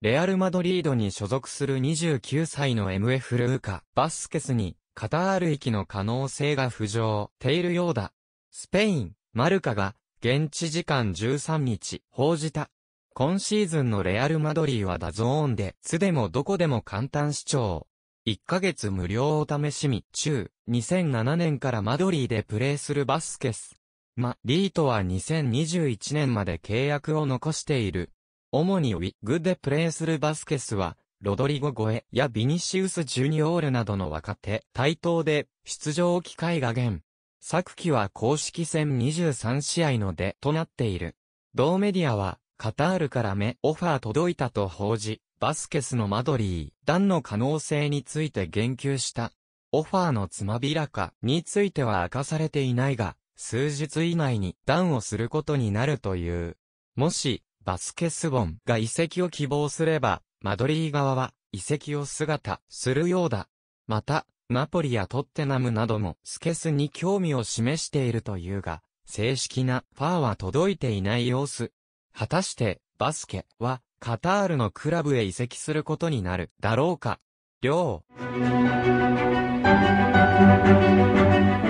レアル・マドリードに所属する29歳の MF ルーカ・バスケスに、カタール行きの可能性が浮上しているようだ。スペイン、マルカが、現地時間13日、報じた。今シーズンのレアル・マドリーはダゾーンで、つでもどこでも簡単視聴。1ヶ月無料お試しみ中、2007年からマドリーでプレーするバスケス。リートは2021年まで契約を残している。主にウィッグでプレーするバスケスは、ロドリゴ・ゴエやビニシウス・ジュニオールなどの若手、対等で出場機会が減。昨季は公式戦23試合の出となっている。同メディアは、カタールからオファー届いたと報じ、バスケスのマドリー、弾の可能性について言及した。オファーのつまびらかについては明かされていないが、数日以内に弾をすることになるという。もし、バスケスボンが移籍を希望すれば、マドリー側は移籍をするようだ。また、ナポリやトッテナムなどもスケスに興味を示しているというが、正式なファーは届いていない様子。果たして、バスケはカタールのクラブへ移籍することになるだろうか。